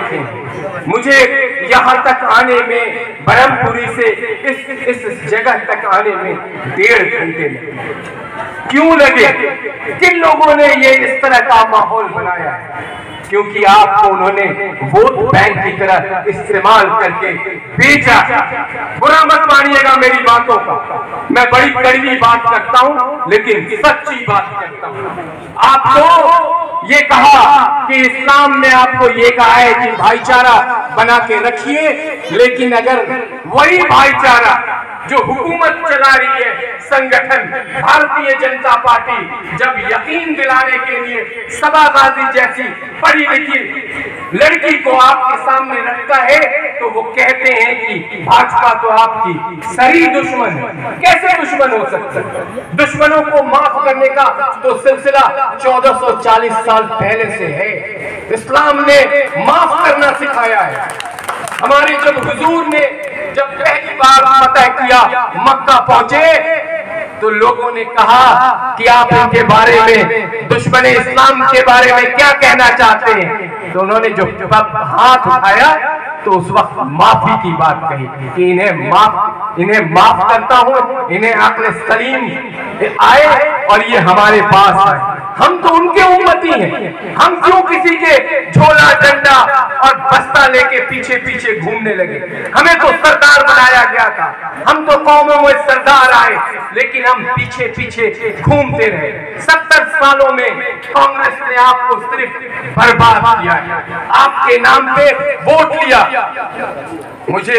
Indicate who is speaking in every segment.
Speaker 1: देखे हैं। मुझे यहाँ तक आने में, ब्रह्मपुरी से इस जगह तक आने में 1.5 घंटे लगे। क्यों लगे? किन लोगों ने ये इस तरह का माहौल बनाया है? क्योंकि आपको उन्होंने वोट बैंक की तरह इस्तेमाल करके बेचा। बुरा मत मानिएगा मेरी बातों का, मैं बड़ी कड़वी बात करता हूं लेकिन सच्ची बात करता हूं। आपको ये कहा कि इस्लाम में आपको ये कहा है कि भाईचारा बना के रखिए, लेकिन अगर वही भाईचारा जो हुकूमत चला रही है, संगठन भारतीय जनता पार्टी, जब यकीन दिलाने के लिए सबा गाजी जैसी पढ़ी लिखी लड़की को आपके सामने रखता है तो वो कहते हैं कि भाजपा तो आपकी सरी दुश्मन है। कैसे दुश्मन हो सकता है? दुश्मनों को माफ करने का तो सिलसिला 1440 साल पहले से है। इस्लाम ने माफ करना सिखाया है। हमारे जब हुजूर ने जब पहली बार फतह किया, मक्का पहुंचे, तो लोगों ने कहा कि आप इनके बारे में, दुश्मन इस्लाम के बारे में क्या कहना चाहते हैं? तो उन्होंने जो हाथ उठाया तो उस वक्त माफी की बात कही कि इन्हें माफ करता हूं, इन्हें अक्ल सलीम आए और ये हमारे पास आए। हम तो उनके उम्मती हैं, हम क्यों किसी के झोला डंडा और बस्ता लेके पीछे पीछे घूमने लगे? हमें तो सरदार बनाया गया था, हम तो कौमों में सरदार आए, लेकिन हम पीछे पीछे घूमते रहे। 70 सालों में कांग्रेस ने आपको सिर्फ बर्बाद किया है, आपके नाम पे वोट लिया। मुझे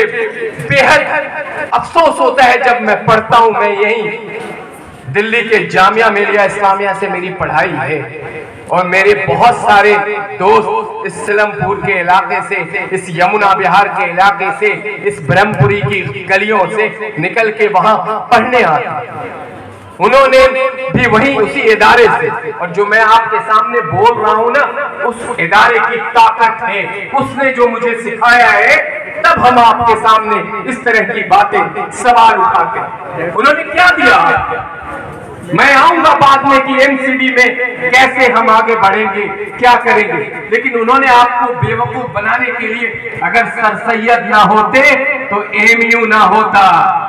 Speaker 1: बेहद अफसोस होता है जब मैं पढ़ता हूं, मैं यही दिल्ली के जामिया मिलिया इस्लामिया से मेरी पढ़ाई है और मेरे बहुत सारे दोस्त इस सिलमपुर के इलाके से, इस यमुना विहार के इलाके से, इस ब्रह्मपुरी की गलियों से निकल के वहां पढ़ने आते। उन्होंने भी वही उसी इदारे से, और जो मैं आपके सामने बोल रहा हूं ना, उस इदारे की ताकत है, उसने जो मुझे सिखाया है, तब हम आपके सामने इस तरह की बातें सवाल उठाते। उन्होंने क्या दिया? मैं आऊंगा बाद में कि एमसीडी में कैसे हम आगे बढ़ेंगे, क्या करेंगे, लेकिन उन्होंने आपको बेवकूफ बनाने के लिए, अगर सर सैयद ना होते तो एमयू ना होता,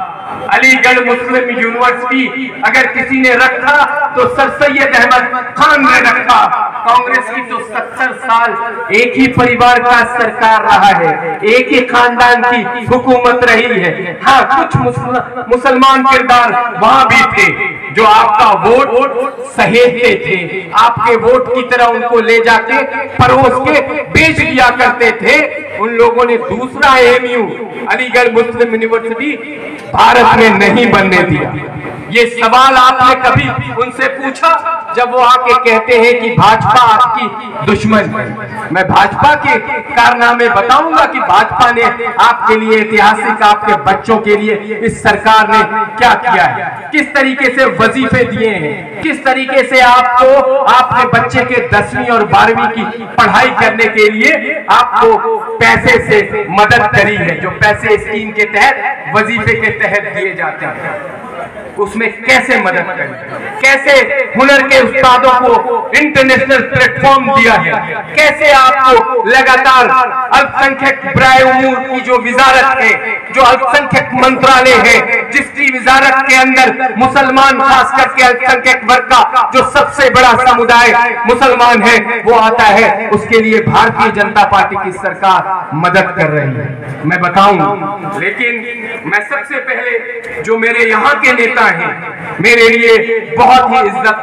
Speaker 1: अलीगढ़ मुस्लिम यूनिवर्सिटी अगर किसी ने रखा तो सर सैयद अहमद खान ने रखा। कांग्रेस की तो 70 साल एक ही परिवार का सरकार रहा है, एक ही खानदान की हुकूमत रही है। हाँ, कुछ मुसलमान किरदार वहां भी थे जो आपका वोट सहेजते थे, आपके वोट की तरह उनको ले जाके परोस के बेच दिया करते थे। उन लोगों ने दूसरा एमयू अलीगढ़ मुस्लिम यूनिवर्सिटी भारत में नहीं बनने दिया। ये सवाल आपने कभी उनसे पूछा जब वो आके कहते हैं कि भाजपा आपकी दुश्मन है? मैं भाजपा के कारनामे बताऊंगा कि भाजपा ने आपके लिए ऐतिहासिक, आपके बच्चों के लिए इस सरकार ने क्या किया है, किस तरीके से वजीफे दिए हैं, किस तरीके से आपको आपके बच्चे के 10वीं और 12वीं की पढ़ाई करने के लिए आपको पैसे से मदद करी है, जो पैसे स्कीम के तहत, वजीफे के तहत दिए जाते हैं, उसमें कैसे मदद करें, कैसे हुनर के उस्तादों को इंटरनेशनल प्लेटफॉर्म दिया है, कैसे आपको लगातार अल्पसंख्यक बराए उमूर की जो विजारत है, जो अल्पसंख्यक मंत्रालय है, जिसकी विजारत के अंदर मुसलमान, खास करके अल्पसंख्यक वर्ग का जो सबसे बड़ा समुदाय मुसलमान है वो आता है, उसके लिए भारतीय जनता पार्टी की सरकार मदद कर रही है। मैं बताऊं, लेकिन मैं सबसे पहले जो मेरे यहाँ के नेता हैं, मेरे लिए बहुत ही इज्जत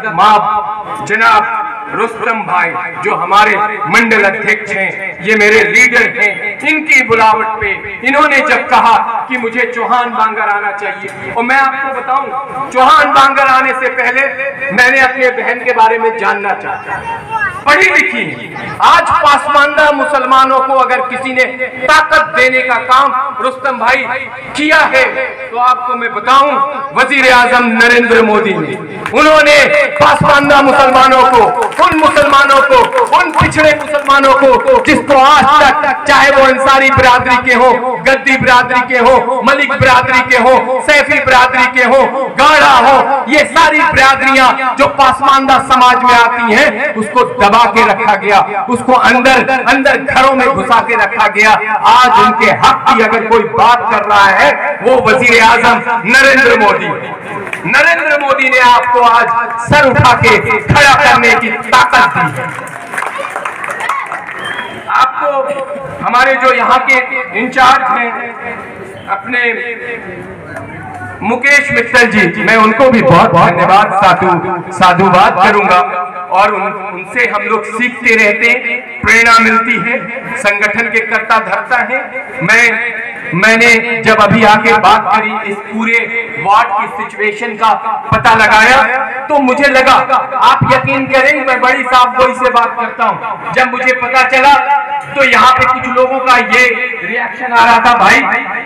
Speaker 1: माब जनाब रुस्तम भाई, जो हमारे मंडल अध्यक्ष हैं, ये मेरे लीडर हैं, इनकी बुलावट पे इन्होंने जब कहा कि मुझे चौहान बांगर आना चाहिए, और मैं आपको बताऊं, चौहान बांगर आने से पहले मैंने अपने बहन के बारे में जानना चाहा, पढ़ी लिखी। आज पासमानदा मुसलमानों को अगर किसी ने ताकत देने का काम रुस्तम भाई किया है तो आपको मैं बताऊं, वजीर आजम नरेंद्र मोदी ने, उन्होंने पासमानदा मुसलमानों को, उन मुसलमानों को, उन पिछड़े मुसलमानों को जिसको आज तक, चाहे वो अंसारी बिरादरी के हो, गद्दी बिरादरी के हो, मलिक बिरादरी के हो, सैफी बिरादरी के हो, गाढ़ा हो, ये सारी बिरादरियां जो पासमानदा समाज में आती हैं, उसको दबा के रखा गया, उसको अंदर अंदर घरों में घुसा के रखा गया। आज उनके हक की अगर कोई बात कर रहा है वो वजीर आजम नरेंद्र मोदी। नरेंद्र मोदी ने आपको आज सर उठा के खड़ा करने की ताकत दी है। आपको हमारे जो यहाँ के इंचार्ज हैं अपने मुकेश मित्तल जी, मैं उनको भी बहुत धन्यवाद साधुवाद करूंगा और उनसे हम लोग सीखते रहते हैं, प्रेरणा मिलती है, संगठन के करता धरता है। मैंने जब अभी आके बात करी, इस पूरे वार्ड की सिचुएशन का पता लगाया तो मुझे लगा, आप यकीन करें मैं बड़ी साफ गोई से बात करता हूं, जब मुझे पता चला तो यहाँ पे कुछ लोगों का ये रिएक्शन आ रहा था भाई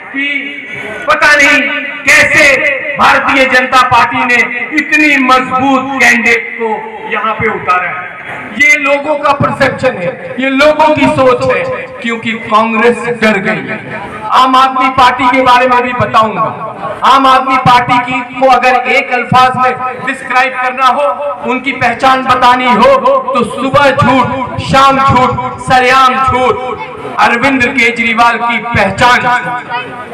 Speaker 1: कि पता नहीं कैसे भारतीय जनता पार्टी ने इतनी मजबूत कैंडिडेट को यहाँ पे उतारा है। ये लोगों का परसेप्शन है, ये लोगों की सोच है, क्योंकि कांग्रेस डर गई है। आम आदमी पार्टी के बारे में भी बताऊंगा। आम आदमी पार्टी की को अगर एक अल्फाज में डिस्क्राइब करना हो, उनकी पहचान बतानी हो तो सुबह झूठ, शाम झूठ, सरेआम झूठ। अरविंद केजरीवाल की पहचान।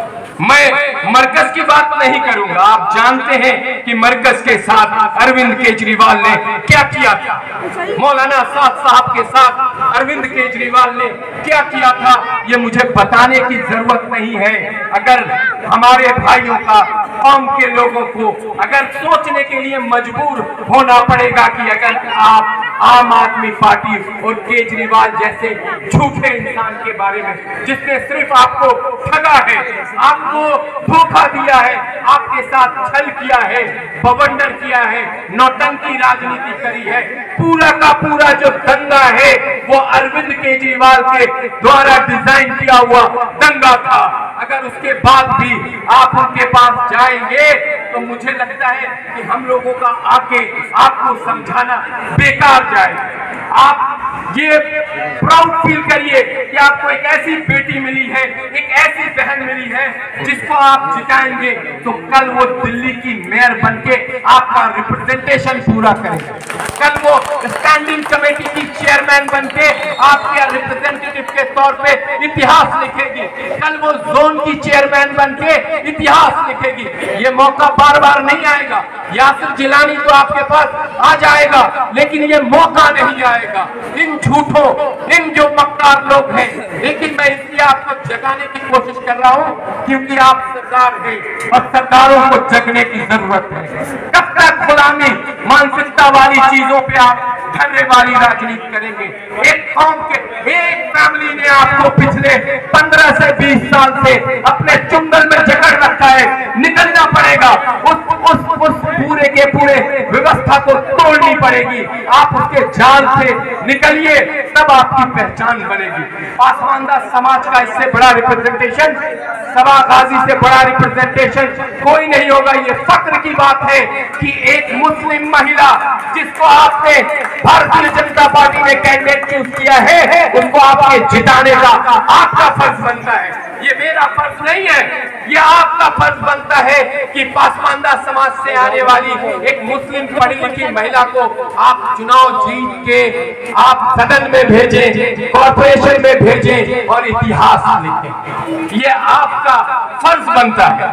Speaker 1: मैं मरकज की बात नहीं करूंगा, आप जानते हैं कि मरकज के साथ अरविंद केजरीवाल ने क्या किया था। मौलाना साद साहब के साथ अरविंद केजरीवाल ने क्या किया था ये मुझे बताने की जरूरत नहीं है। अगर हमारे भाइयों का, कौम के लोगों को अगर सोचने के लिए मजबूर होना पड़ेगा कि अगर आप आम आदमी पार्टी और केजरीवाल जैसे झूठे इंसान के बारे में, जिसने सिर्फ आपको ठगा है, आपको धोखा दिया है, आपके साथ छल किया है, बवंडर किया है, नौटंकी राजनीति करी है, पूरा का पूरा जो दंगा है वो अरविंद केजरीवाल के द्वारा डिजाइन किया हुआ दंगा था। अगर उसके बाद भी आप उनके पास जाएंगे तो मुझे लगता है कि हम लोगों का आके आपको समझाना बेकार जाएगा। आप ये प्राउड फील करिए कि आपको एक ऐसी बेटी मिली है, एक ऐसी बहन मिली है जिसको आप जिताएंगे तो कल वो दिल्ली की मेयर बनके आपका रिप्रेजेंटेशन पूरा करेगी, कल वो स्टैंडिंग कमेटी की चेयरमैन बनके आपके रिप्रेजेंटेटिव के तौर पे इतिहास लिखेगी, कल वो जोन की चेयरमैन बनके इतिहास लिखेगी। ये मौका बार बार नहीं आएगा। यासिर जिलानी तो आपके पास आ जाएगा लेकिन ये मौका नहीं आएगा इन झूठों, इन जो मक्कार लोग हैं। लेकिन मैं इसलिए आपको जगाने की कोशिश कर रहा हूं क्योंकि आप सरदार हैं और सरदारों को जगने की जरूरत है। कब तक गुलामी मानसिकता वाली चीजों पे आप धरने वाली राजनीति करेंगे? एक कौम के, एक फैमिली ने आपको पिछले 15 से 20 साल से अपने चुंगल में जकड़ रखा है, निकलना पड़ेगा। उस पूरे के पूरे व्यवस्था को तोड़नी पड़ेगी। आप उसके जाल से निकलिए तब आपकी पहचान बनेगी। पासमानदा समाज का इससे बड़ा रिप्रेजेंटेशन, सबा गाजी से बड़ा रिप्रेजेंटेशन कोई नहीं होगा। ये फक्र की बात है कि एक मुस्लिम महिला जिसको आपने भारतीय जनता पार्टी ने कैंडिडेट चूज किया है उनको आपके जिताने का आपका फर्ज बनता है। ये मेरा फर्ज नहीं है, ये आपका फर्ज बनता है कि पासमानदा समाज से आने वाली एक मुस्लिम पढ़ी लिखी महिला को आप चुनाव जीत के आप सदन में भेजें, कॉर्पोरेशन में भेजें और इतिहास लिखें। ये आपका फर्ज बनता है।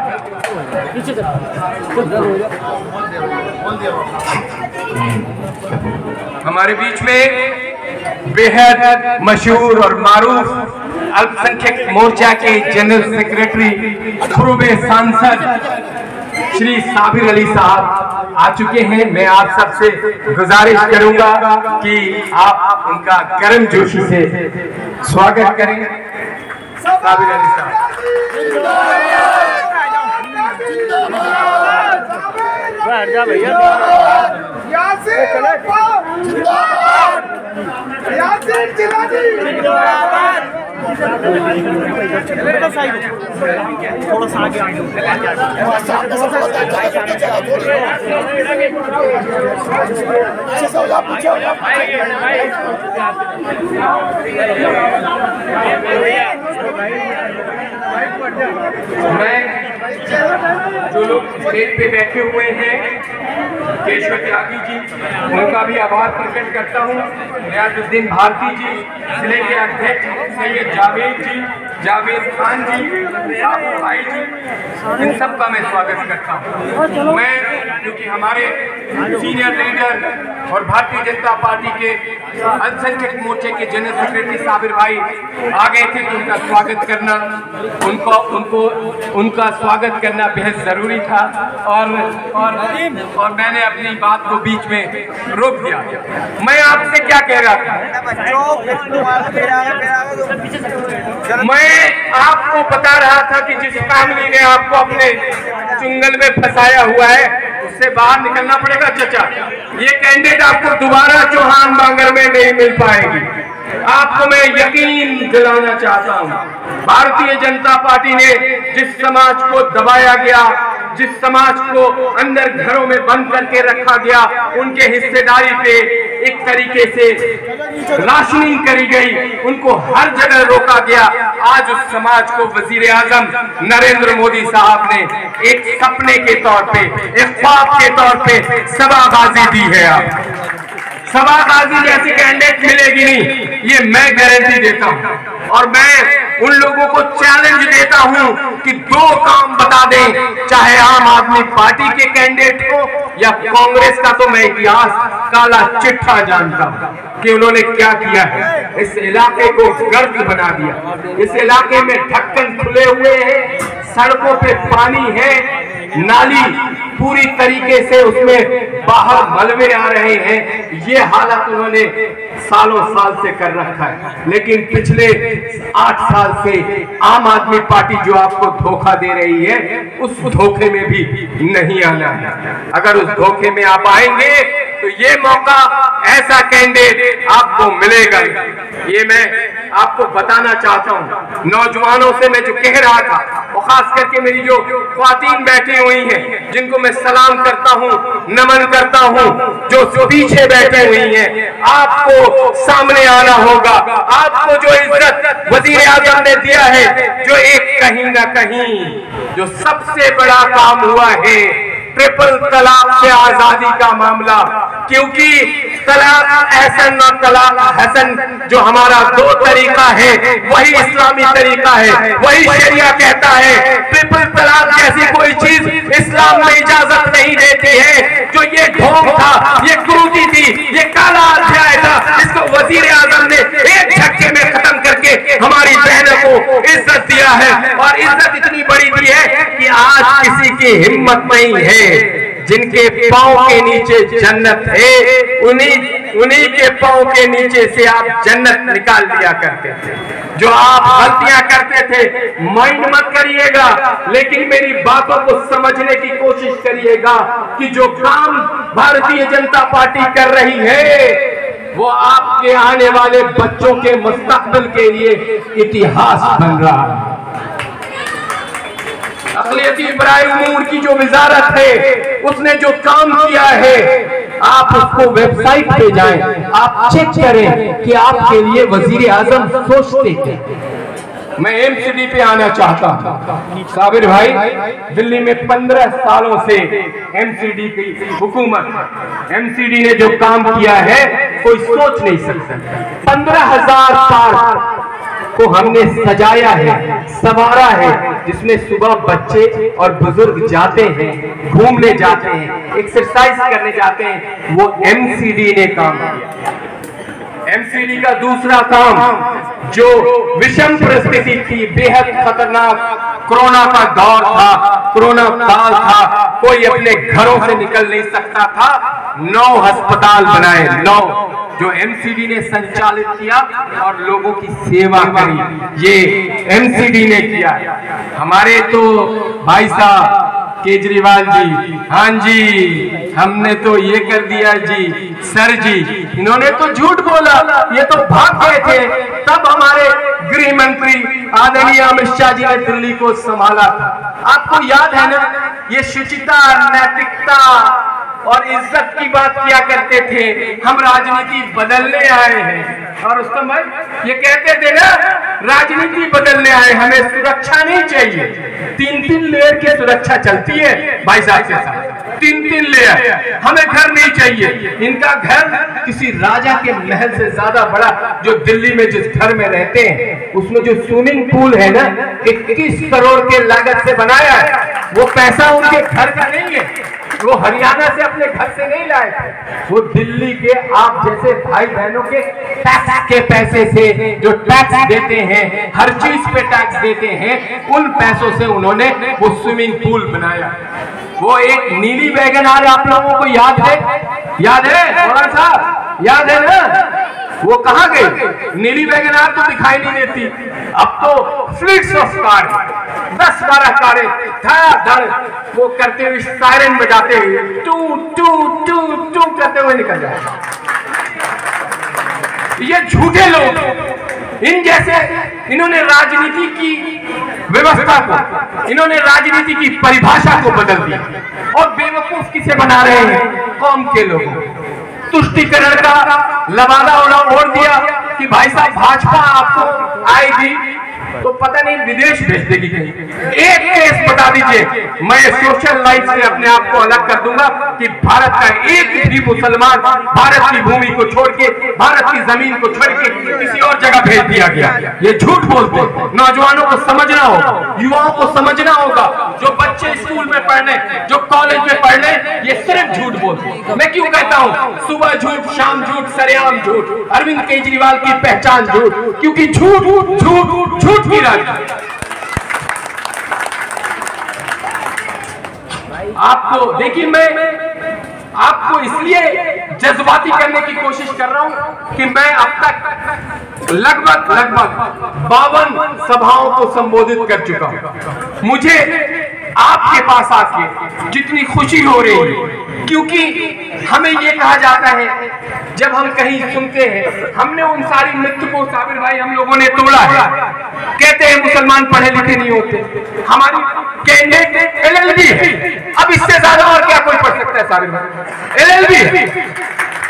Speaker 1: हमारे बीच में बेहद मशहूर और मारूफ अल्पसंख्यक मोर्चा के जनरल सेक्रेटरी, पूर्व सांसद श्री साबिर अली साहब आ चुके हैं। मैं आप सबसे गुजारिश करूंगा कि आप उनका गर्म जोशी से स्वागत करें। साबिर अली साहब।
Speaker 2: थोड़ा सा आगे
Speaker 1: मैं जो लोग स्टेज पे बैठे हुए हैं केशव त्यागी जी, उनका भी आभार प्रकट करता हूँ। रियाजुद्दीन भारती जी, जिले के अध्यक्ष सैयद जावेद जी, जावेद खान जी, भाई जी, इन सब का मैं स्वागत करता हूँ। मैं क्योंकि हमारे सीनियर लीडर और भारतीय जनता पार्टी के अल्पसंख्यक मोर्चे के जनरल सेक्रेटरी साबिर भाई आ गए थे, तो उनका स्वागत करना, उनका स्वागत करना बेहद जरूरी था और मैंने अपनी बात को बीच में रोक दिया। मैं आपसे क्या कह रहा था, मैं आपको बता रहा था कि जिस फैमिली ने आपको अपने चुंगल में फंसाया हुआ है उससे बाहर निकलना पड़ेगा। चचा, ये कैंडिडेट आपको दोबारा चौहान बांगर में नहीं मिल पाएगी। आपको मैं यकीन दिलाना चाहता हूं, भारतीय जनता पार्टी ने जिस समाज को दबाया गया, जिस समाज को अंदर घरों में बंद करके रखा गया, उनके हिस्सेदारी पे एक तरीके से राशनिंग करी गई, उनको हर जगह रोका गया। आज उस समाज को वजीर आजम नरेंद्र मोदी साहब ने एक सपने के तौर पे, एक ख्वाब के तौर पे सभागाजी दी है। आप सभागाजी जैसी कैंडिडेट मिलेगी नहीं, ये मैं गारंटी देता हूं। और मैं उन लोगों को चैलेंज देता हूं कि 2 काम बता दें, चाहे आम आदमी पार्टी के कैंडिडेट हो या कांग्रेस का। तो मैं इतिहास काला चिट्ठा जानता हूं कि उन्होंने क्या किया है। इस इलाके को गर्द बना दिया, इस इलाके में ढक्कन खुले हुए हैं, सड़कों पे पानी है, नाली पूरी तरीके से उसमें बाहर मलबे आ रहे हैं। ये हालत उन्होंने सालों साल से कर रखा है। लेकिन पिछले 8 साल से आम आदमी पार्टी जो आपको धोखा दे रही है, उस धोखे में भी नहीं आना है। अगर उस धोखे में आप आएंगे तो ये मौका ऐसा कैंडिडेट आपको मिलेगा। ये मैं आपको बताना चाहता हूं। नौजवानों से मैं जो कह रहा था, और खास करके मेरी जो ख्वातीन बैठी हुई हैं, जिनको मैं सलाम करता हूं, नमन करता हूं, जो पीछे बैठी हुई हैं, आपको सामने आना होगा। आपको जो इज्जत वजीर आजम ने दिया है, जो एक कहीं ना कहीं जो सबसे बड़ा काम हुआ है, ट्रिपल तलाक से आजादी का मामला, क्योंकि तलाक एहसन और तलाक हसन जो हमारा 2 तरीका है, वही इस्लामी तरीका है, वही शरिया कहता है। ट्रिपल तलाक जैसी कोई चीज इस्लाम में इजाजत नहीं देती है। जो ये ढोंग था, ये क्रूरती थी, ये काला अध्याय था, इसको वजीर आजम ने एक झटके में खत्म करके हमारी बहनों को इज्जत दिया है। और इज्जत इतनी बड़ी दी है कि आज किसी की हिम्मत नहीं है। जिनके पांव के नीचे जन्नत है, उन्हीं के पांव के नीचे से आप जन्नत निकाल दिया करते थे। जो आप गलतियां करते थे, माइंड मत करिएगा, लेकिन मेरी बातों को समझने की कोशिश करिएगा कि जो काम भारतीय जनता पार्टी कर रही है, वो आपके आने वाले बच्चों के मुस्तकबिल के लिए इतिहास बन रहा है। अक़लियती बराए उमूर की जो वजारत है, उसने जो काम किया है, आप उसको वेबसाइट पे जाएं, आप चेक करें कि आपके लिए वजीर आजम सोचते थे। मैं एमसीडी पे आना चाहता हूं। साबिर भाई, दिल्ली में 15 सालों से एमसीडी की हुकूमत, एमसीडी ने जो काम किया है कोई सोच नहीं सकता। 15,000 पार्क को हमने सजाया है, संवारा है, जिसमें सुबह बच्चे और बुजुर्ग जाते हैं, घूमने जाते हैं, एक्सरसाइज करने जाते हैं। वो एमसीडी ने काम किया। एमसीडी का दूसरा काम, जो विषम परिस्थिति थी, बेहद खतरनाक कोरोना का दौर था, कोरोना काल था, कोई अपने घरों से निकल नहीं सकता था, 9 अस्पताल बनाए, 9 जो एमसीडी ने संचालित किया और लोगों की सेवा करी, ये एमसीडी ने किया। हमारे तो भाई साहब केजरीवाल जी, हाँ जी हमने तो ये कर दिया जी, सर जी इन्होंने तो झूठ बोला, ये तो भाग गए थे। तब हमारे गृह मंत्री आदरणीय अमित शाह जी ने दिल्ली को संभाला था। आपको याद है ना, ये शुचिता, नैतिकता और इज्जत की बात किया करते थे। हम राजनीति बदलने आए हैं, और उस समय ये कहते थे ना, राजनीति बदलने आए, हमें सुरक्षा नहीं चाहिए। 3-3 लेयर की सुरक्षा चलती है भाई साहब के साथ। 3-3 ले आए। हमें घर नहीं चाहिए। इनका घर किसी राजा के महल से ज्यादा बड़ा, जो दिल्ली में जिस घर में रहते हैं उसमें जो स्विमिंग पूल है ना, 21 करोड़ के लागत से बनाया है। वो पैसा उनके घर का नहीं है, वो हरियाणा से अपने घर से नहीं लाए थे, वो दिल्ली के आप जैसे भाई बहनों के टैक्स के पैसे से, जो टैक्स देते हैं, हर चीज पे टैक्स देते हैं, उन पैसों से उन्होंने वो स्विमिंग पूल बनाया। वो एक नीली वैगनआर आप लोगों को याद है? याद है मौलाना साहब? याद है ना? वो कहां गई? नीली वैगनआर तो दिखाई नहीं देती। अब तो फ्लीट्स ऑफ कार, 10-12 कारें धड़ वो करते हुए, सायरन बजाते हुए, टू टू टू टू करते हुए निकल जाए। ये झूठे लोग, इन जैसे, इन्होंने राजनीति की व्यवस्था को, इन्होंने राजनीति की परिभाषा को बदल दिया और बेवकूफ किसे बना रहे हैं? कौम के लोगों। तुष्टिकरण का लबादा ओढ़ दिया कि भाई साहब भाजपा आपको आएगी तो पता नहीं विदेश भेज देगी कहीं। एक केस बता दीजिए, मैं सोशल लाइफ से अपने आप को अलग कर दूंगा कि भारत का एक भी मुसलमान भारत की भूमि को छोड़ के, भारत की जमीन को छोड़ के किसी और जगह भेज दिया गया। ये झूठ बोलते। नौजवानों को समझना होगा, युवाओं को समझना होगा, जो बच्चे स्कूल में पढ़ने, जो कॉलेज में पढ़ने, ये सिर्फ झूठ बोलते। मैं क्यों कहता हूँ सुबह झूठ, शाम झूठ, सरेआम झूठ, अरविंद केजरीवाल की पहचान झूठ, क्योंकि झूठ झूठ झूठ की राजनीति। आपको देखिए, मैं आपको इसलिए जज्बाती करने की कोशिश कर रहा हूं कि मैं अब तक लगभग 52 सभाओं को संबोधित कर चुका हूं। मुझे आपके पास आके जितनी खुशी हो रही है, क्योंकि हमें ये कहा जाता है, जब हम कहीं सुनते हैं, हमने उन सारी मिथ को, साबिर भाई, हम लोगों ने तोड़ा है। कहते हैं मुसलमान पढ़े लिखे नहीं होते, हमारी कैंडिडेट LLB है। अब इससे ज्यादा और क्या कोई पढ़ सकता है? साबिर भाई, LLB है।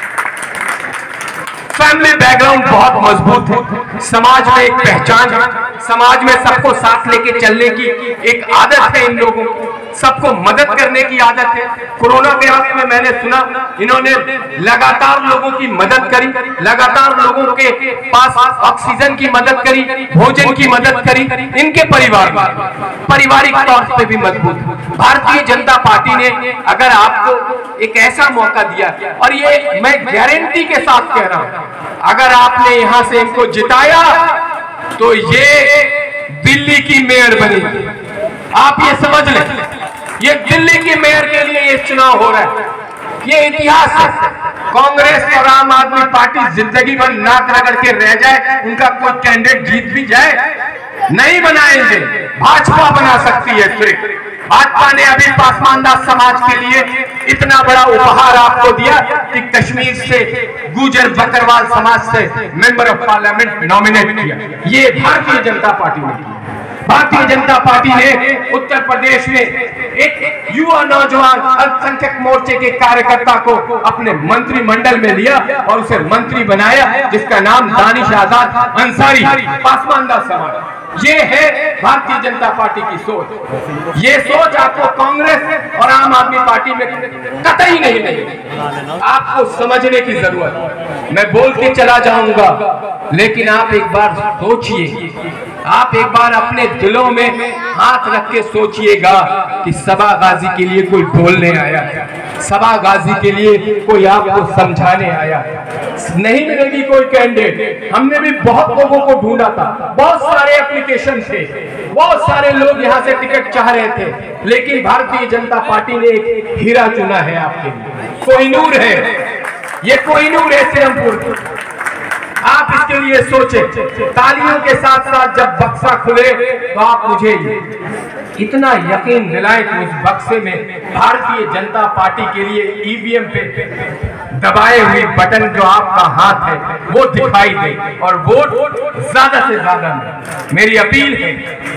Speaker 1: फैमिली बैकग्राउंड बहुत मजबूत है, समाज में एक पहचान है, समाज में सबको साथ लेके चलने की एक आदत है इन लोगों को, सबको मदद करने की आदत है। कोरोना के वक्त में मैंने सुना इन्होंने लगातार लोगों की मदद करी, लगातार लोगों के पास ऑक्सीजन की मदद करी, भोजन की मदद करी। इनके परिवार पारिवारिक तौर पे भी मजबूत। भारतीय जनता पार्टी ने अगर आपको एक ऐसा मौका दिया, और ये मैं गारंटी के साथ कह रहा हूं, अगर आपने यहां से इनको जिताया तो ये दिल्ली की मेयर बनेगी। आप ये समझ लें, ये दिल्ली की मेयर के लिए ये चुनाव हो रहा है। ये इतिहास है। कांग्रेस और आम आदमी पार्टी जिंदगी भर नाक रगड़ के रह जाए, उनका कोई कैंडिडेट जीत भी जाए, नहीं बनाएंगे। भाजपा बना सकती है। सिर्फ भाजपा ने अभी पासमानदा समाज के लिए इतना बड़ा उपहार आपको दिया कि कश्मीर से गुजर बकरवाल समाज से मेंबर ऑफ पार्लियामेंट नॉमिनेट किया। ये भारतीय जनता पार्टी ने किया। भारतीय जनता पार्टी ने उत्तर प्रदेश में एक युवा नौजवान अल्पसंख्यक मोर्चे के कार्यकर्ता को अपने मंत्रिमंडल में लिया और उसे मंत्री बनाया, जिसका नाम दानिश आजाद अंसारी, पासमानदा समाज। ये है भारतीय जनता पार्टी की सोच। ये सोच आपको कांग्रेस और आम आदमी पार्टी में कतई नहीं। आपको समझने की जरूरत है। मैं बोल के चला जाऊंगा, लेकिन आप एक बार सोचिए, आप एक बार अपने दिलों में हाथ रख के सोचिएगा कि सबा गाजी के लिए कोई बोलने आया है, सबा गाजी के लिए कोई आपको समझाने आया। नहीं मिलेगी कोई कैंडिडेट। हमने भी बहुत लोगों को ढूंढा था, बहुत सारे एप्लीकेशन थे, बहुत सारे लोग यहां से टिकट चाह रहे थे, लेकिन भारतीय जनता पार्टी ने एक हीरा चुना है आपके लिए। कोहिनूर है, ये कोहिनूर है सिरमपुर। आप इसके लिए सोचें। तालियों के साथ साथ जब बक्सा खुले तो आप मुझे इतना यकीन दिलाएं कि उस बक्से में भारतीय जनता पार्टी के लिए ईवीएम पे दबाए हुए बटन जो आपका हाथ है वो दिखाई दे और वोट ज्यादा से ज्यादा। मेरी अपील है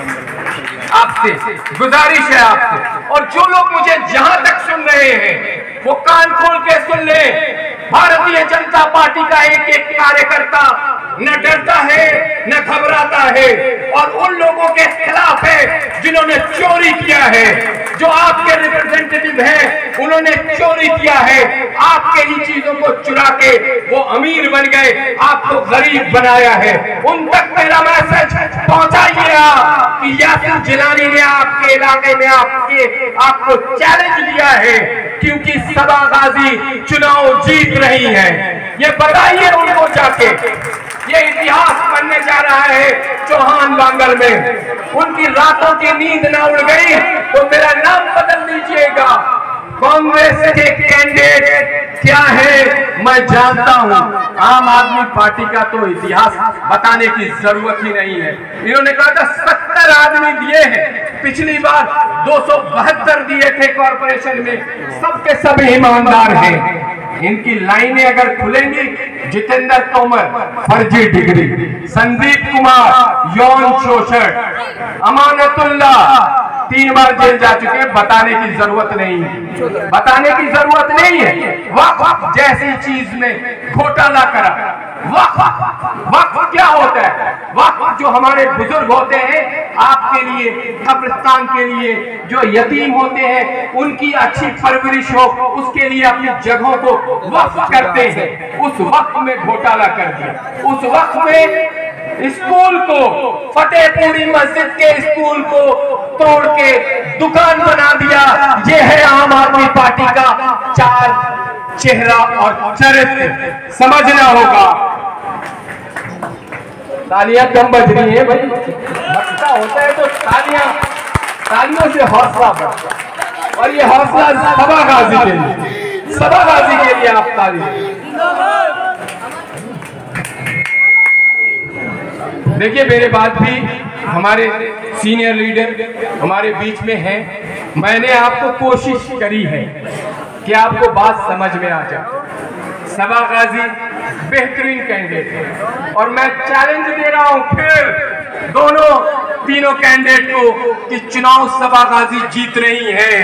Speaker 1: आपसे, गुजारिश है आपसे, और जो लोग मुझे जहां तक सुन रहे हैं वो कान खोल के सुन ले। भारतीय जनता पार्टी का एक एक कार्यकर्ता न डरता है न घबराता है, और उन लोगों के खिलाफ है जिन्होंने चोरी किया है, जो आपके रिप्रेजेंटेटिव हैं उन्होंने चोरी किया है, आपके ही चीजों को चुरा के वो अमीर बन गए, आपको गरीब बनाया है। उन तक मेरा मैसेज पहुंचाइएगा कि यासिर जिलानी ने आपके इलाके में आपको चैलेंज दिया है, क्योंकि सबा गाजी चुनाव जीत रही है। ये बताइए उनको जाके। ये इतिहास बनने जा रहा है चौहान बांगल में। उनकी रातों की नींद ना उड़ गई तो मेरा नाम बदल दीजिएगा। कांग्रेस के कैंडिडेट क्या है मैं जानता हूं। आम आदमी पार्टी का तो इतिहास बताने की जरूरत ही नहीं है। इन्होंने कहा था 70 आदमी दिए हैं, पिछली बार 272 दिए थे कॉर्पोरेशन में, सबके सब ईमानदार हैं। इनकी लाइनें अगर खुलेंगी, जितेंद्र तोमर फर्जी डिग्री, संदीप कुमार यौन शोषण, अमानतुल्ला 3 बार जेल जा चुके हैं, बताने की जरूरत नहीं है, बताने की जरूरत नहीं है। वक्फ जैसी चीज में घोटाला करा। वक्फ क्या होता है? वक्फ जो हमारे बुजुर्ग होते हैं आपके लिए, कब्रिस्तान के लिए, जो यतीम होते हैं उनकी अच्छी परवरिश हो, उसके लिए अपनी जगहों को वक्फ करते हैं। उस वक्फ में घोटाला कर दिया। उस वक्फ में स्कूल को, फतेहपुरी मस्जिद के स्कूल को तोड़ के दुकान बना दिया। ये है आम आदमी पार्टी का चार चेहरा और चरित्र, समझना होगा। तालियां कम बज रही है भाई, बचता होता है तो तालियों से हौसला बढ़ता है। और ये हौसला सबा गाजी के लिए, सबा गाजी के लिए आप ताली। देखिए मेरे बाद भी हमारे सीनियर लीडर हमारे बीच में हैं। मैंने आपको कोशिश करी है कि आपको बात समझ में आ जाए। सबा गाजी बेहतरीन कैंडिडेट है और मैं चैलेंज दे रहा हूं फिर तीनों कैंडिडेट को कि चुनाव सबा गाजी जीत रही है।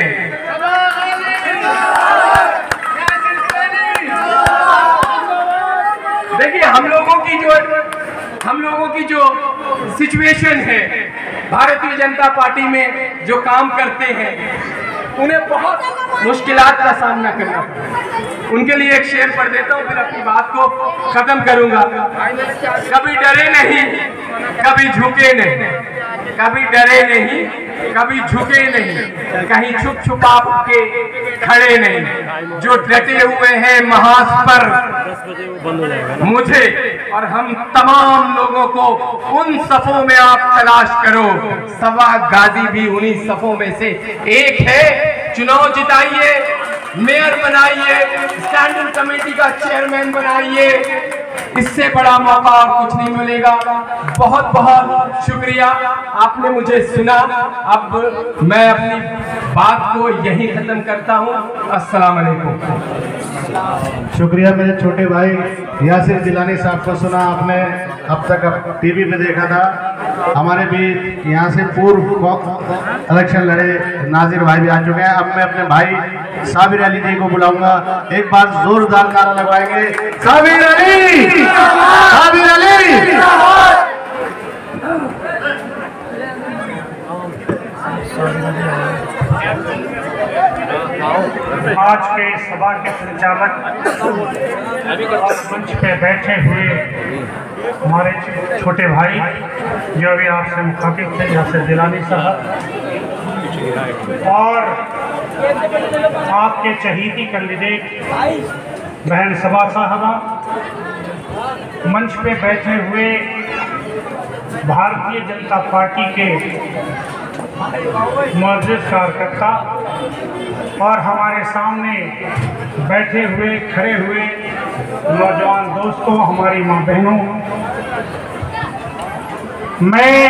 Speaker 1: देखिए हम लोगों की जो सिचुएशन है, भारतीय जनता पार्टी में जो काम करते हैं उन्हें बहुत मुश्किलात का सामना करना पड़ता। उनके लिए एक शेर पढ़ देता हूँ, फिर अपनी बात को खत्म करूंगा। कभी डरे नहीं, कभी झुके नहीं, कभी डरे नहीं, कभी झुके नहीं, कहीं छुप छुपा के खड़े नहीं। जो डटे हुए हैं महास पर मुझे और हम तमाम लोगों को उन सफों में आप तलाश करो। सबा गाजी भी उन्हीं सफों में से एक है। चुनाव जिताइए, मेयर बनाइए, स्टैंडिंग कमेटी का चेयरमैन बनाइए। इससे बड़ा मौका और कुछ नहीं मिलेगा। बहुत बहुत शुक्रिया, आपने मुझे सुना। अब मैं अपनी बात को यहीं खत्म करता हूँ। अस्सलाम वालेकुम।
Speaker 2: शुक्रिया मेरे छोटे भाई यासिर जिलानी साहब को सुना आपने, अब तक टीवी पे देखा था। हमारे बीच यहाँ से पूर्व इलेक्शन लड़े नाजिर भाई भी आ चुके हैं। अब मैं अपने भाई साबिर अली जी को बुलाऊंगा, एक बार जोरदार नारा लगवाएंगे, साबिर अली, साबिर अली।
Speaker 3: आज के सभा के संचालक और मंच पे बैठे हुए हमारे छोटे भाई जो अभी आपसे मुखातिब थे, यासिर जिलानी साहब, और आपके चहीती कैंडिडेट बहन सबा साहबा, मंच पे बैठे हुए भारतीय जनता पार्टी के मुअज़्ज़िज़ कार्यकर्ता और हमारे सामने बैठे हुए खड़े हुए नौजवान दोस्तों, हमारी माँ बहनों, मैं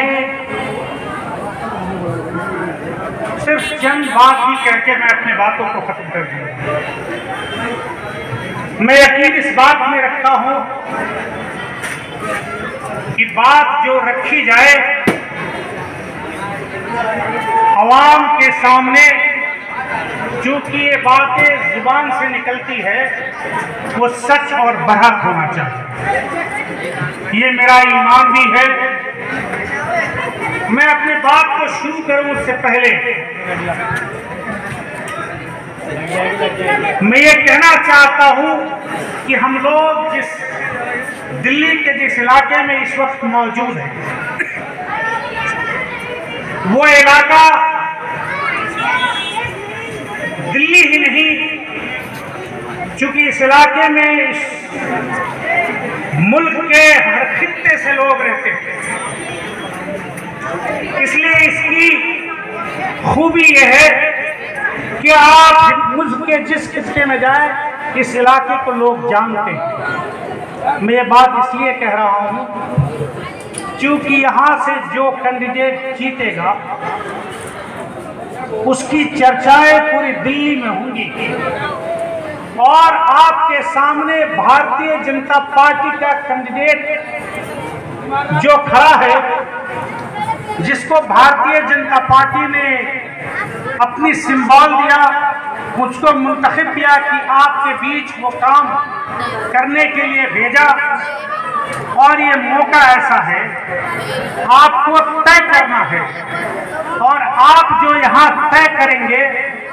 Speaker 3: सिर्फ चंद बात ही कह के मैं अपने बातों को खत्म कर दूंगा। मैं यकीन इस बात में रखता हूं कि बात जो रखी जाए अवाम के सामने, चूंकि ये बातें जुबान से निकलती है वो सच और बरहक होना चाहिए। ये मेरा ईमान भी है। मैं अपनी बात को शुरू करूं उससे पहले मैं ये कहना चाहता हूं कि हम लोग जिस दिल्ली के जिस इलाके में इस वक्त मौजूद हैं, वो इलाका दिल्ली ही नहीं, चूंकि इस इलाके में इस मुल्क के हर खित्ते से लोग रहते हैं, इसलिए इसकी खूबी यह है कि आप मुल्क के जिस खित्ते में जाएं, इस इलाके को लोग जानते हैं। मैं ये बात इसलिए कह रहा हूं क्योंकि यहाँ से जो कैंडिडेट जीतेगा उसकी चर्चाएं पूरी दिल्ली में होंगी, और आपके सामने भारतीय जनता पार्टी का कैंडिडेट जो खड़ा है, जिसको भारतीय जनता पार्टी ने अपनी सिंबल दिया, मुझको मुंतखब किया कि आपके बीच वो काम करने के लिए भेजा, और ये मौका ऐसा है आपको तय करना है, और आप जो यहाँ तय करेंगे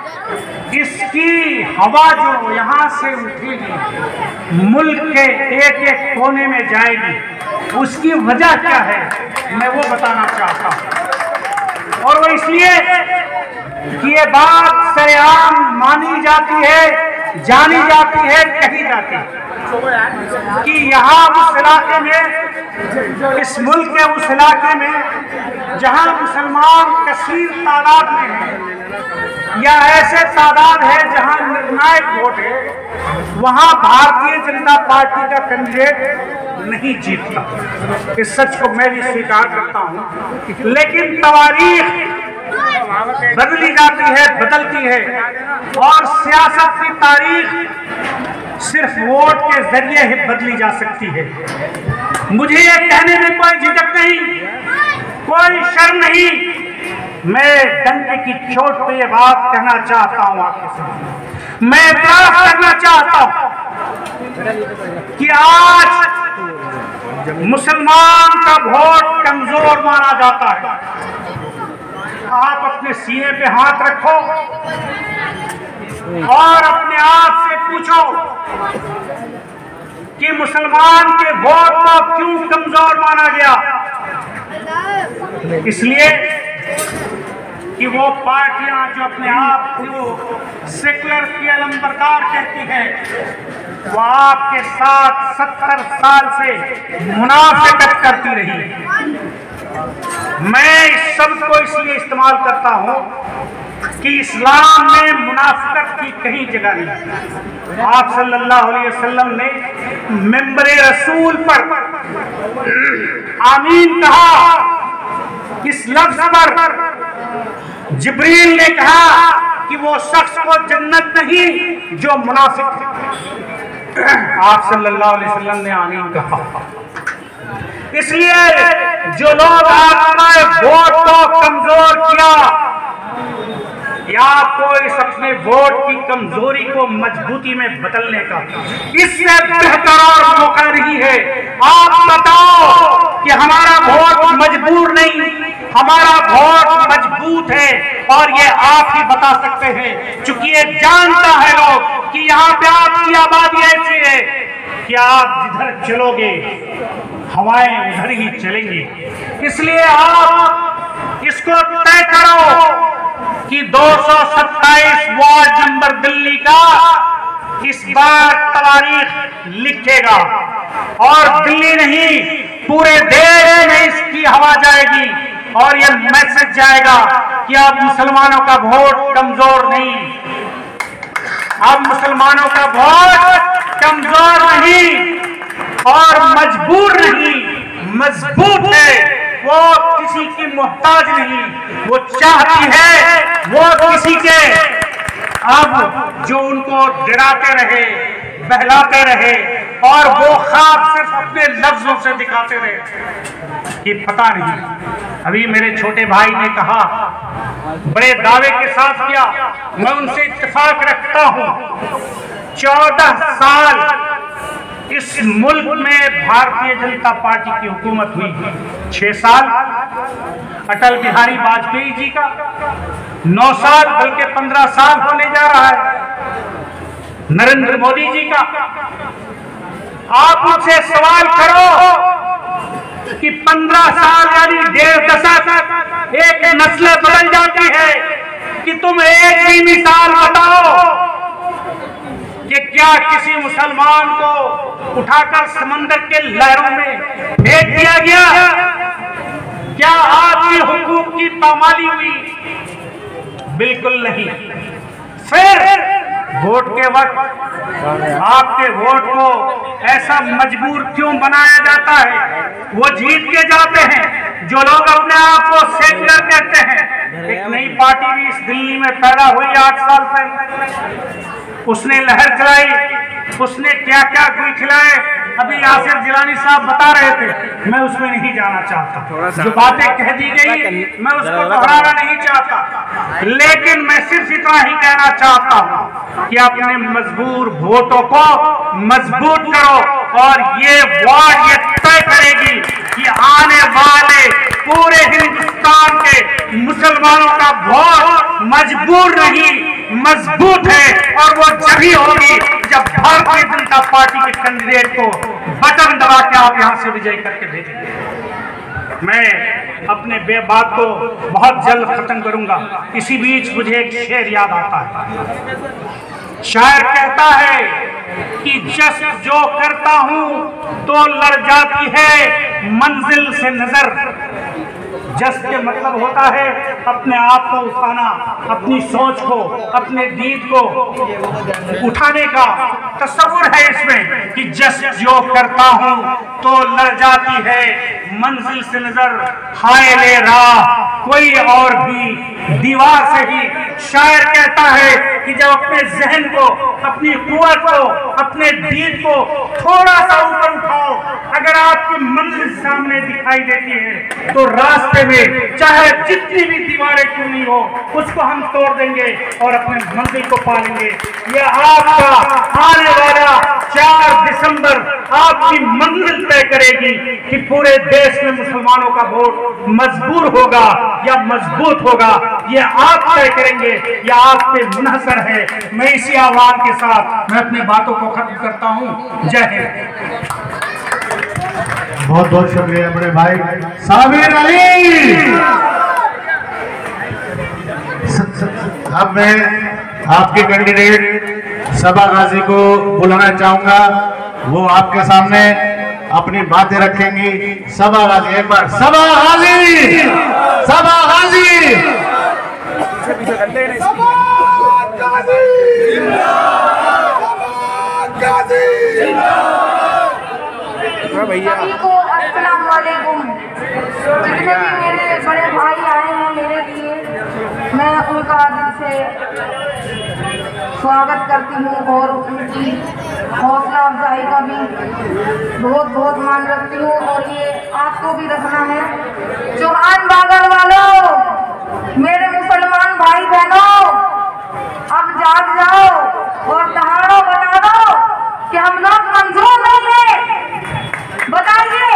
Speaker 3: इसकी हवा जो यहाँ से उठेगी मुल्क के एक एक कोने में जाएगी। उसकी वजह क्या है मैं वो बताना चाहता हूँ, और वो इसलिए कि ये बात सरेआम मानी जाती है, जानी जाती है, कही जाती है कि यहाँ उस इलाके में, इस मुल्क के उस इलाके में जहाँ मुसलमान कसीर तादाद में हैं, या ऐसे तादाद है जहाँ निर्णायक वोट है, वहाँ भारतीय जनता पार्टी का कैंडिडेट नहीं जीतता। इस सच को मैं भी स्वीकार करता हूँ, लेकिन तवारीख बदली जाती है, बदलती है, और सियासत की तारीख सिर्फ वोट के जरिए ही बदली जा सकती है। मुझे ये कहने में कोई झिझक नहीं, कोई शर्म नहीं, मैं डंके की चोट पे ये बात कहना चाहता हूँ आपके साथ। मैं एतराज करना चाहता हूँ कि आज मुसलमान का वोट कमजोर माना जाता है। आप अपने सीने पे हाथ रखो और अपने आप से पूछो कि मुसलमान के वोट को क्यों कमजोर माना गया। इसलिए कि वो पार्टियां जो अपने आप को सेकुलर के अलंबरदार कहती है, वो आपके साथ 70 साल से मुनाफिकत करती रही। मैं इस शब्द को इसलिए इस्तेमाल करता हूं कि इस्लाम में मुनाफिकत की कहीं जगह नहीं। आप सल्लल्लाहु अलैहि वसल्लम ने मिंबरे रसूल पर आमीन कहा, इस लफ्ज पर जिब्रील ने कहा कि वो शख्स को जन्नत नहीं जो मुनाफिक। आप सल्लल्लाहु अलैहि वसल्लम ने आमीन कहा। इसलिए जो लोग आपने वोट को कमजोर किया, या कोई अपने वोट की कमजोरी को मजबूती में बदलने का, इससे बेहतर और मौका नहीं है। आप बताओ कि हमारा वोट मजबूर नहीं, हमारा वोट मजबूत है, और ये आप ही बता सकते हैं, क्योंकि ये जानता है लोग कि यहाँ पे आपकी आबादी ऐसी है कि आप जिधर चलोगे हवाएं उधर ही चलेंगी। इसलिए आप इसको तय करो कि 227 वार्ड नंबर दिल्ली का इस बार तारीख लिखेगा, और दिल्ली नहीं पूरे देश में इसकी हवा जाएगी, और यह मैसेज जाएगा कि अब मुसलमानों का वोट कमजोर नहीं, अब मुसलमानों का वोट कमजोर नहीं और मजबूर नहीं, मजबूत है। वो किसी की मोहताज नहीं, वो चाहती है वो किसी के, अब जो उनको डराते रहे, बहलाते रहे, और वो ख्वाब सिर्फ अपने लफ्जों से दिखाते रहे कि पता नहीं। अभी मेरे छोटे भाई ने कहा, बड़े दावे के साथ किया, मैं उनसे इत्तेफाक रखता हूं, 14 साल इस मुल्क में भारतीय जनता पार्टी की हुकूमत हुई, 6 साल अटल बिहारी वाजपेयी जी का 9 साल बल्कि 15 साल होने जा रहा है। नरेंद्र मोदी जी का आप मुझसे सवाल करो कि 15 साल यानी 1.5 दशक एक नस्ल बदल जाती है कि तुम एक ही मिसाल बताओ कि क्या किसी मुसलमान को उठाकर समंदर के लहरों में फेंक दिया गया? क्या आपकी हुकूक की पामाली हुई? बिल्कुल नहीं। फिर वोट के वक्त आपके वोट को ऐसा मजबूर क्यों बनाया जाता है? वो जीत के जाते हैं। जो लोग अपने आप को सेक्युलर कहते हैं, एक नई पार्टी भी इस दिल्ली में पैदा हुई 8 साल पहले, उसने लहर चलाई, उसने क्या क्या गुल खिलाए। अभी यासिर जिलानी साहब बता रहे थे, मैं उसमें नहीं जाना चाहता। जो बातें कह दी गई मैं उसको दोहराना नहीं चाहता, लेकिन मैं सिर्फ इतना ही कहना चाहता हूँ कि अपने मजबूर वोटों को मजबूत करो और ये वार्ड ये तय करेगी कि आने वाले पूरे हिंदुस्तान के मुसलमानों का वोट मजबूर नहीं मजबूत है। और वो जभी होगी जब भारतीय जनता पार्टी के कैंडिडेट को बटन दबा के आप यहां से विजय करके भेजेंगे। मैं अपने बात को बहुत जल्द खत्म करूंगा। इसी बीच मुझे एक शेर याद आता है। शायर कहता है कि जस जो करता हूं तो लड़ जाती है मंजिल से नजर। जस के मतलब होता है अपने आप को उठाना, अपनी सोच को, अपने दीद को उठाने का तस्वुर है इसमें कि जस जो करता हूं तो लड़ जाती है मंजिल से नजर। हाय ले राह कोई और भी दीवार से ही। शायर कहता है कि जब अपने जहन को, अपनी कुव्वत को, अपने दीद को थोड़ा सा ऊपर उठाओ, अगर आपकी मंजिल सामने दिखाई देती है तो रास्ते में चाहे जितनी भी दीवारें क्यों नहीं हो उसको हम तोड़ देंगे और अपने मंजिल को पा लेंगे। यह आपका आने वाला 4 दिसंबर आपकी मंजिल तय करेगी कि पूरे देश में मुसलमानों का वोट मजबूर होगा या मजबूत होगा। यह आप तय करेंगे, यह आप पे मुनहसर है। मैं इसी आह्वान के साथ मैं अपनी बातों को खत्म करता हूं। जय हिंद।
Speaker 2: बहुत बहुत शुक्रिया बड़े भाई साबिर अली। अब मैं आपके कैंडिडेट सबा गाजी को बुलाना चाहूंगा। वो आपके सामने अपनी बातें रखेंगी। सबा गाजी, एक बार सबा गाजी, सबा गाजी,
Speaker 4: भैया को अस्सलाम वालेकुम। जितने भी मेरे बड़े भाई आए हैं मेरे लिए, मैं उनका दिल से स्वागत करती हूँ और उनकी हौसला अफजाई का भी बहुत बहुत मान रखती हूँ। और ये आपको भी रखना है। चौहान बागर वालों, मेरे मुसलमान भाई बहनों, अब जाग जाओ और दहाड़ों बता दो कि हम लोग मंजूर नहीं है। बताइए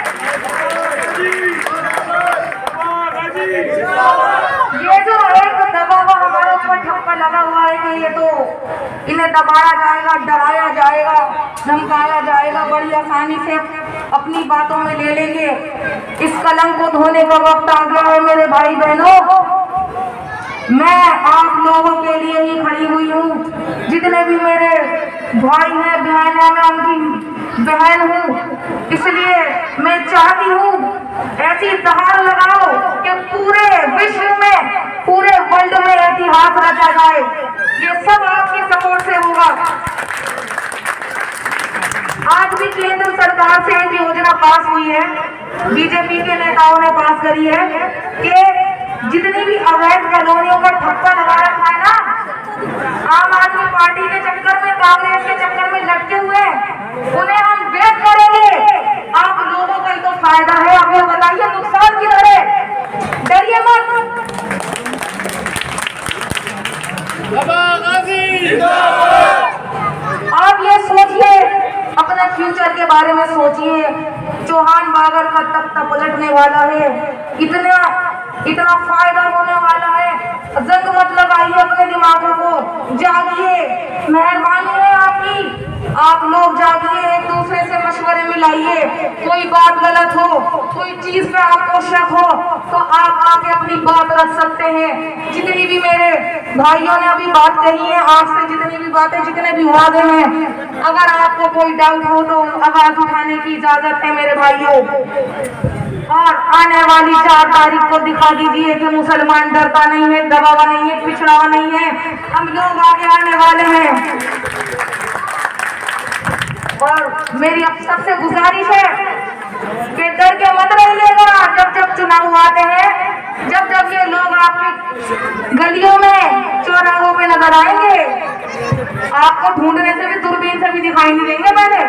Speaker 4: ये जो एक दबाव हमारे ऊपर ठप्पा लगा हुआ है कि ये तो इन्हें दबाया जाएगा, डराया जाएगा, धमकाया जाएगा, बड़ी आसानी से अपनी बातों में ले लेंगे। इस कलंक को धोने का वक्त आ गया है मेरे भाई बहनों। मैं आप लोगों के लिए ही खड़ी हुई हूँ। जितने भी मेरे भाई हैं, बहन हैं, मैं उनकी बहन हूँ। इसलिए मैं चाहती हूँ ऐसी दहाड़ लगाओ कि पूरे विश्व में, पूरे वर्ल्ड में इतिहास रचा जाए। ये सब आपकी सपोर्ट से होगा। आज भी केंद्र सरकार से एक योजना पास हुई है, बीजेपी के नेताओं ने पास करी है कि जितनी भी अवैध कॉलोनियों का ठप्पा लगा रखा है ना, आम आदमी पार्टी के चक्कर में, कांग्रेस के चक्कर में लटके हुए, उन्हें हम वेट करेंगे। आप लोगों का ही तो फायदा है। आप ये बताइए नुकसान किधर है? डरिए मत। आप ये सोचिए, अपने फ्यूचर के बारे में सोचिए। चौहान बागर का तख्ता पलटने वाला है। इतना इतना फायदा होने वाला है। जंग मत लगाइए अपने दिमागों को, जागिए, मेहरबानी है आपकी, आप लोग जागिए, एक दूसरे से मशवरे मिलाइए। कोई बात गलत हो, कोई चीज पे आपको शक हो तो आप आके अपनी बात रख सकते हैं। जितनी भी मेरे भाइयों ने अभी बात कही है, आपसे जितनी भी बातें, जितने भी वादे हैं, अगर आपको कोई डाउट हो तो आवाज उठाने की इजाजत है मेरे भाइयों। और आने वाली 4 तारीख को दिखा दीजिए कि मुसलमान डरता नहीं है, दबावा नहीं है, पिछड़ा नहीं है, हम लोग आगे आने वाले हैं। और मेरी अब सबसे गुजारिश है कि डर के मत रहिएगा। जब जब चुनाव आते हैं, जब जब ये लोग आपकी गलियों में, चौराहों पे नजर आएंगे, आपको ढूंढने से भी, दूरबीन से भी दिखाई नहीं देंगे। पहले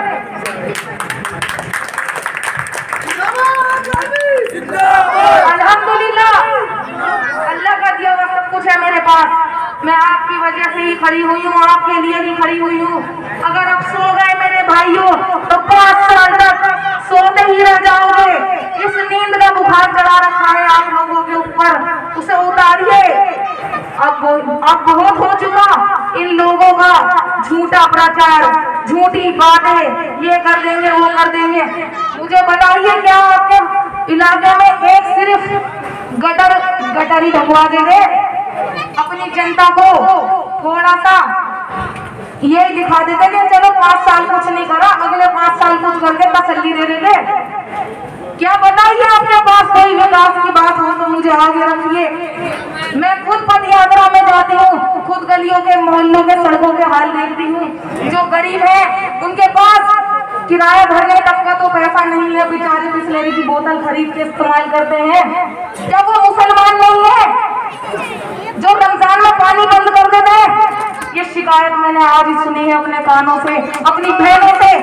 Speaker 4: अल्हम्दुलिल्लाह, अल्लाह का दिया हुआ सब कुछ है मेरे पास। मैं आपकी वजह से ही खड़ी हुई हूँ, आपके लिए ही खड़ी हुई हूँ। अगर आप सो गए मेरे भाइयों तो 5 साल तक सोते ही रह जाओगे। इस नींद का बुखार चढ़ा रखा है आप लोगों के ऊपर, उसे उतारिए। अब बहुत हो चुका इन लोगों का झूठा प्रचार, झूठी बातें, ये कर देंगे, वो कर देंगे। मुझे बताइए, क्या आपके इलाके में एक सिर्फ गटर ही ढकवा देंगे? अपनी जनता को थोड़ा सा ये दिखा देते कि चलो 5 साल कुछ नहीं करा, अगले 5 साल कुछ करके तसल्ली दे देंगे। क्या बताइए, आपके पास कोई विकास की बात हो तो मुझे आगे रखिए। मैं खुद पद यात्रा में जाती हूँ, खुद गलियों के, मोहल्लों के, सड़कों के हाल देखती हूँ। जो गरीब है उनके पास किराया भरने तक का तो पैसा नहीं है, बेचारे बिस्लेरी की बोतल खरीद के इस्तेमाल करते हैं। क्या वो मुसलमान नहीं है जो रमजान में पानी बंद कर देते हैं? ये शिकायत मैंने आज ही सुनी है अपने कानों से, अपनी बहनों से।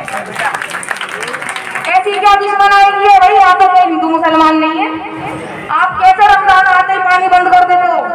Speaker 4: ऐसी क्या दुश्मन आएगी है भाई? आप तो कोई हिंदू मुसलमान नहीं है, आप कैसे रमजान आते ही पानी बंद कर देते हो?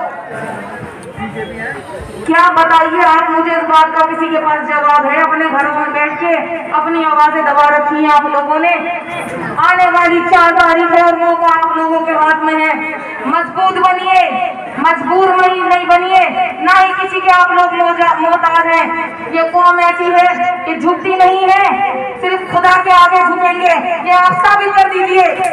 Speaker 4: क्या बताइए आप मुझे इस बात का? किसी के पास जवाब है? अपने घरों में बैठ के अपनी आवाजें दबा रखी हैं आप लोगों ने। आने वाली 4 तारीख है और मौका आप लोगों के हाथ में है। मजबूत बनिए, मजबूर नहीं बनिए, ना ही किसी के आप लोग मोहताज हैं। ये कौम ऐसी है कि झुकती नहीं है, सिर्फ खुदा के आगे झुकेंगे, ये आप साबित कर दीजिए।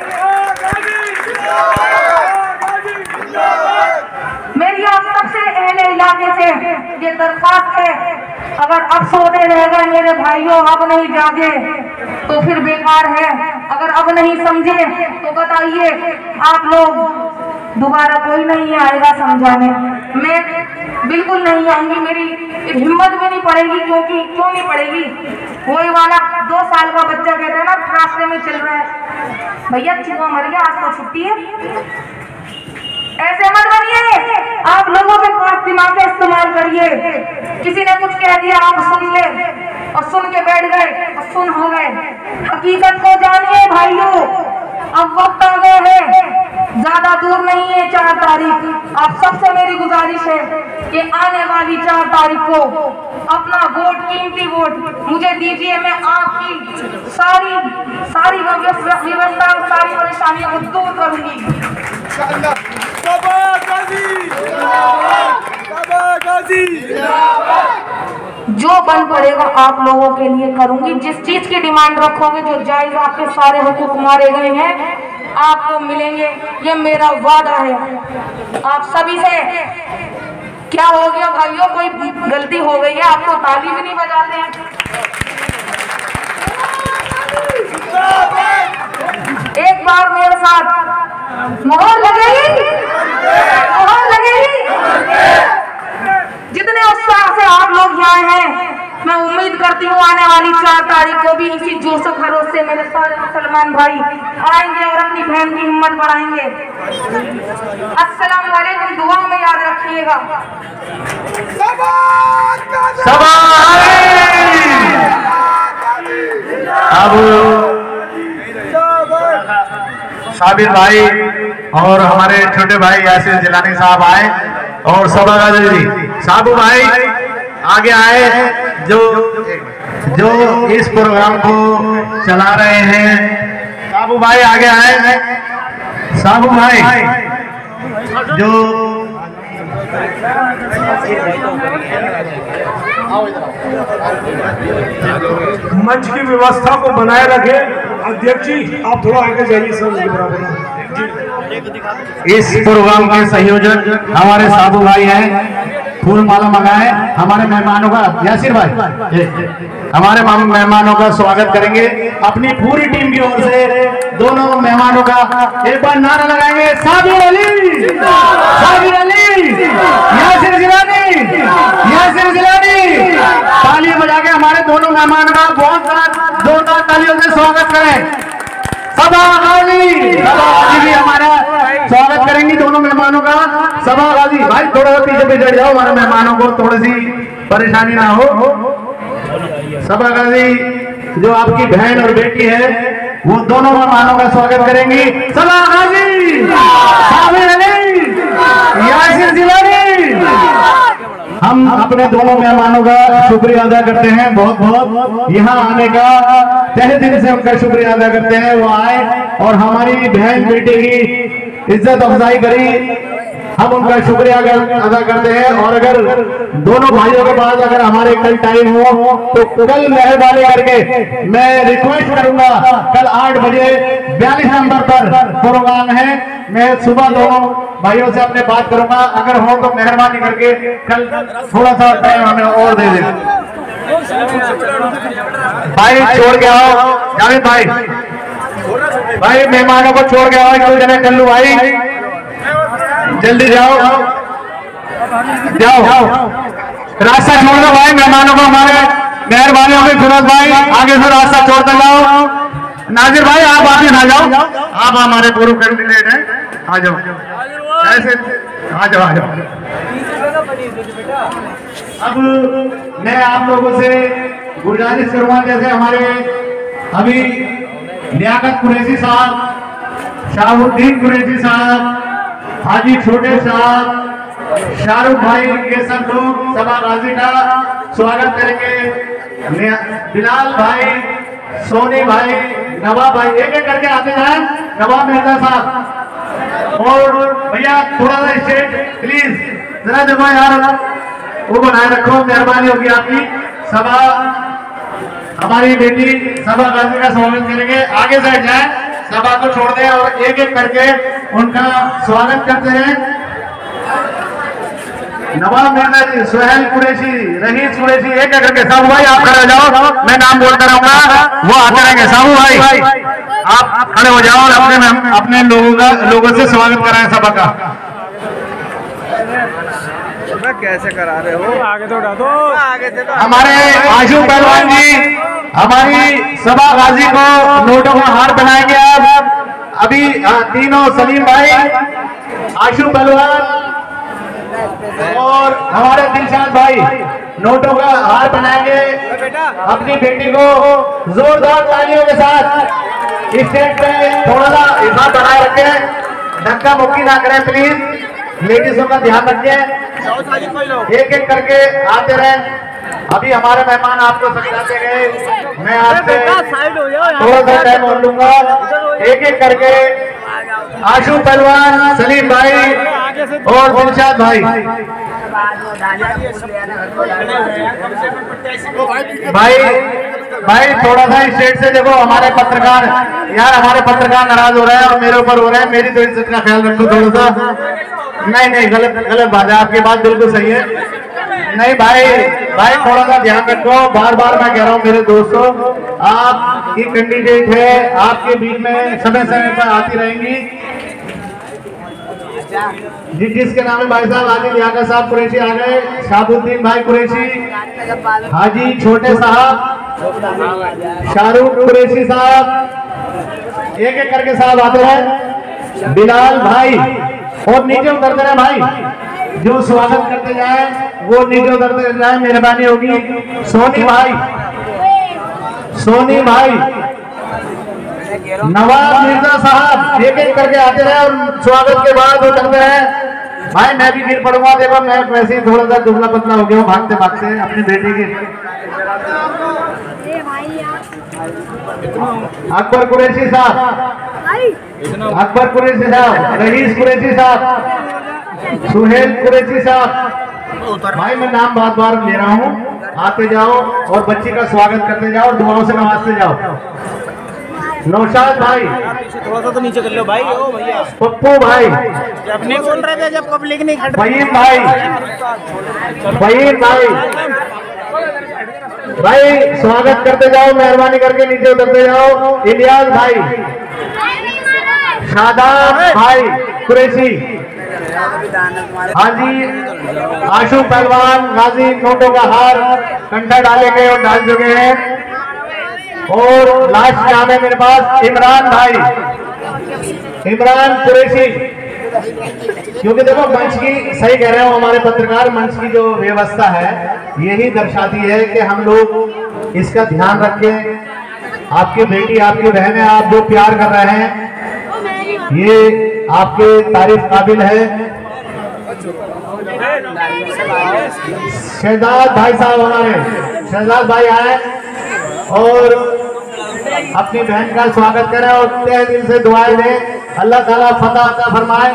Speaker 4: मेरी आप सबसे अहले इलाके से ये दरख्वास्त है, अगर अब सोते रह गए मेरे भाइयों, अब नहीं जागे तो फिर बेकार है। अगर अब नहीं समझे तो बताइए, आप लोग दोबारा कोई नहीं आएगा समझाने। मैं बिल्कुल नहीं आऊंगी, मेरी हिम्मत भी नहीं पड़ेगी। क्यों नहीं पड़ेगी? वही वाला 2 साल का बच्चा कहता है ना, रास्ते में चल रहा है, भैया चूहा मर गया, आज तो छुट्टी है। ऐसे मत बनिए, आप लोगों के पास दिमाग का इस्तेमाल करिए। किसी ने कुछ कह दिया आप सुन ले, और सुन के बैठ गए और सुन हो गए। हकीकत को जानिए भाइयों, अब वक्त आ गया है, ज्यादा दूर नहीं है 4 तारीख। आप सबसे मेरी गुजारिश है कि आने वाली 4 तारीख को अपना वोट, कीमती वोट मुझे दीजिए। मैं आपकी सारी व्यवस्था, सारी परेशानियों को दूर करूंगी। जो बन पड़ेगा आप लोगों के लिए करूंगी। जिस चीज की डिमांड रखोगे, जो जायज आपके सारे हुकूक मारे गए हैं, आपको मिलेंगे, ये मेरा वादा है आप सभी से। क्या हो गया भाइयों, कोई गलती हो गई है? आपको ताली भी नहीं बजाते हैं। एक बार मेरे साथ मोहर लगेगी, मोहर लगेगी। जितने उत्साह से आप लोग यहाँ हैं, मैं उम्मीद करती हूँ आने वाली 4 तारीख को भी इसी जोश और खरोश से मेरे सारे मुसलमान भाई आएंगे और अपनी बहन की हिम्मत बढ़ाएंगे। अस्सलाम वालेकुम, दुआ में याद रखिएगा।
Speaker 2: अब साबिर भाई और हमारे छोटे भाई यासिर जिलानी साहब आए, और सभागाजी जी, साबू भाई आगे आए, जो इस प्रोग्राम को चला रहे हैं। साबू भाई आगे आए, साबू भाई जो
Speaker 5: मंच की व्यवस्था को बनाए रखे। अध्यक्ष जी आप थोड़ा आगे जाइए सर।
Speaker 2: इस प्रोग्राम के संयोजक हमारे साबू भाई हैं, फूल माला मंगाए। हमारे मेहमानों का यासिर भाई हमारे मेहमानों का स्वागत करेंगे अपनी पूरी टीम की ओर से। दोनों मेहमानों का एक बार नारा लगाएंगे, साबिर अली, साबिर अली, यासिर जिलानी, यासिर जिलानी। तालियां बजा के हमारे दोनों मेहमानों का बहुत सारा जोरदार तालियों से स्वागत करें। सबा गाजी भी हमारा स्वागत करेंगी दोनों मेहमानों का। सबा गाजी भाई थोड़ा सा पीछे पीछे जाओ, हमारे मेहमानों को थोड़ी सी परेशानी ना हो। सबा गाजी जो आपकी बहन और बेटी है वो दोनों मेहमानों का स्वागत करेंगी। सबा गाजी, साबिर अली, यासिर जिलानी। हम अपने दोनों मेहमानों का शुक्रिया अदा करते हैं बहुत बहुत। यहाँ आने का तहे दिल से उनका शुक्रिया अदा करते हैं। वो आए और हमारी बहन बेटी की इज्जत अफजाई करी, हम उनका शुक्रिया अदा करते हैं। और अगर दोनों भाइयों के पास अगर हमारे कल टाइम हो तो कल मेहरबानी करके मैं रिक्वेस्ट करूंगा, कल 8 बजे 42 नंबर पर प्रोग्राम है। मैं सुबह दोनों भाइयों से अपने बात करूंगा, अगर हो तो मेहरबानी करके कल थोड़ा सा टाइम हमें और दे दें। भाई छोड़ के आओ जावेद भाई, भाई मेहमानों को छोड़ के आओ। एक जने कल्लू भाई जल्दी जाओ जाओ, रास्ता छोड़ दो भाई मेहमानों को। हमारे मेहरबानी होगी फिरोज भाई आगे से रास्ता छोड़ते जाओ। नाजिर भाई आप वापिस आ जाओ, आप हमारे पूर्व कैंडिडेट हैं, आ जाओ ऐसे आ जाओ आ जाओ। अब मैं आप लोगों से गुजारिश करूंगा, जैसे हमारे अभी लियाकत कुरैशी साहब, शाहुद्दीन कुरैशी साहब, हाजी छोटे साहब, शाहरुख भाई, ये सब लोग सभा गाजी का स्वागत करेंगे। बिलाल भाई, सोनी भाई, नवाब भाई एक एक करके आते जाए। नवाब मिर्जा साहब और भैया थोड़ा सा स्टेज प्लीज जरा देखो यार, वो बनाए रखो, मेहरबानी होगी आपकी। सभा हमारी बेटी सभा गाजी का स्वागत करेंगे, आगे से जाए, सभा को छोड़ दें और एक एक करके उनका स्वागत करते हैं। नवाब मिर्जा जी, सुहेल कुरैशी, रहीस कुरैशी, एक एक करके। साहू भाई आप खड़े हो जाओ, मैं नाम बोलता रहूंगा, वो आते रहेंगे। साहू भाई आप खड़े हो जाओ और अपने लोगों से स्वागत कराएं सभा का।
Speaker 6: कैसे करा रहे हो? आगे तो उठा दो, आगे से तो।
Speaker 2: हमारे आशु पहलवान जी हमारी सभा गाजी को नोटों का हार बनाएंगे आप। अभी तीनों सलीम भाई, आशु पहलवान और हमारे दिलशाद भाई नोटों का हार बनाएंगे अपनी बेटी को। जोरदार तालियों के साथ स्टेज पे थोड़ा सा हिसाब बनाए रखें, धक्का मुक्की ना करें प्लीज, लेडीजों का ध्यान रखें। एक एक करके आते रहे। अभी हमारे मेहमान आपको समझाते गए, मैं आपसे थोड़ा सा टाइम और लूंगा। एक एक करके आशु पहलवान, सलीम भाई और दिलशाद भाई। भाई थोड़ा सा स्टेज से देखो, हमारे पत्रकार यार, हमारे पत्रकार नाराज हो रहे हैं और मेरे ऊपर हो रहे हैं। मेरी तो इज्जत का ख्याल रखो थोड़ा सा। नहीं गलत बात है, आपकी बात बिल्कुल सही है। नहीं भाई थोड़ा सा ध्यान रखो, बार बार मैं कह रहा हूँ मेरे दोस्तों, आप ये कैंडिडेट है, आपके बीच में समय समय पर आती रहेंगी। जिसके नाम है भाई साहब हाजी लियाकत साहब कुरैशी आ गए, शाहुद्दीन भाई कुरैशी, हाजी छोटे साहब, शाहरुख कुरैशी साहब, एक एक करके साहब आते रहे। बिलाल भाई और नीचे उतरते रहे भाई, जो स्वागत करते जाए वो नीचे उतरते जाए, मेहरबानी होगी। सोनी भाई, नवाब मिर्जा साहब, एक एक करके आते रहे और स्वागत के बाद उतरते हैं। भाई मैं भी गिर पड़ूंगा, देखो मैं वैसे ही थोड़ा सा दुबला पतला हो गया हूँ भागते भागते अपनी बेटी की। अकबर कुरैशी साहब, रहीस कुरैशी साहब, सुहेल कुरैशी साहब भाई, मैं नाम बार बार ले रहा हूँ, आते जाओ और बच्ची का स्वागत करते जाओ और दुआओं से नवाजते जाओ। नौशाद भाई
Speaker 6: थोड़ा सा तो नीचे कर लो भाई। ओ भैया
Speaker 2: पप्पू भाई,
Speaker 6: जब नहीं बोल रहे थे, जब पब्लिक नहीं खड़ी।
Speaker 2: फहीम भाई, फहीम भाई, भाई स्वागत करते जाओ, मेहरबानी करके नीचे उतरते जाओ। इलियास भाई, शादाब भाई कुरैशी, हाजी आशु पहलवान गाजी, नोटों का हार कंठा डाले गए और डाल चुके हैं। और लास्ट नाम है मेरे पास इमरान भाई, इमरान कुरैशी। क्योंकि देखो मंच की, सही कह रहे हो हमारे पत्रकार, मंच की जो व्यवस्था है यही दर्शाती है कि हम लोग इसका ध्यान रखें। आपकी बेटी, आपकी बहनें, आप जो प्यार कर रहे हैं ये आपके तारीफ काबिल है। शहजाद भाई साहब, हमारे शहजाद भाई आए और अपनी बहन का स्वागत करें और तहे दिल से दुआएं दें, अल्लाह ताला फतह अता फरमाए।